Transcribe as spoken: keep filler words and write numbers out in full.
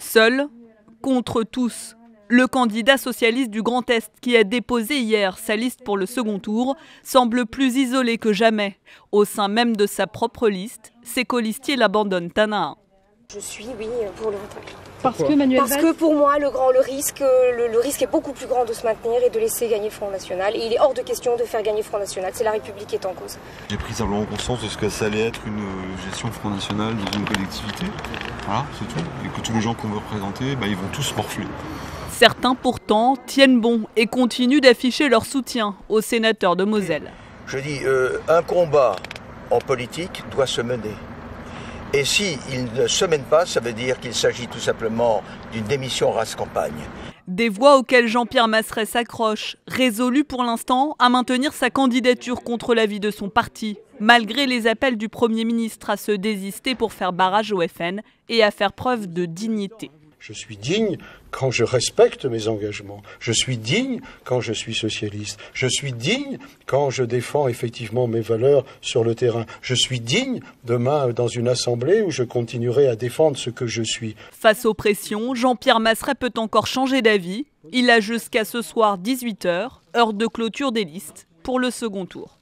Seul contre tous. Le candidat socialiste du Grand Est, qui a déposé hier sa liste pour le second tour, semble plus isolé que jamais. Au sein même de sa propre liste, ses colistiers l'abandonnent un à un. Je suis, oui, pour le retrait. Parce que Manuel Parce que pour moi, le, grand, le, risque, le, le risque est beaucoup plus grand de se maintenir et de laisser gagner le Front National. Et il est hors de question de faire gagner le Front National. C'est la République qui est en cause. J'ai pris simplement conscience de ce que ça allait être une gestion Front National dans une collectivité. Voilà, c'est tout. Et que tous les gens qu'on veut représenter, bah, ils vont tous morfler. Certains pourtant tiennent bon et continuent d'afficher leur soutien aux sénateurs de Moselle. Je dis, euh, un combat en politique doit se mener. Et s'il ne se mène pas, ça veut dire qu'il s'agit tout simplement d'une démission race campagne. Des voix auxquelles Jean-Pierre Maseret s'accroche, résolu pour l'instant à maintenir sa candidature contre l'avis de son parti, malgré les appels du Premier ministre à se désister pour faire barrage au F N et à faire preuve de dignité. Je suis digne quand je respecte mes engagements. Je suis digne quand je suis socialiste. Je suis digne quand je défends effectivement mes valeurs sur le terrain. Je suis digne demain dans une assemblée où je continuerai à défendre ce que je suis. Face aux pressions, Jean-Pierre Maseret peut encore changer d'avis. Il a jusqu'à ce soir dix-huit heures, heure de clôture des listes, pour le second tour.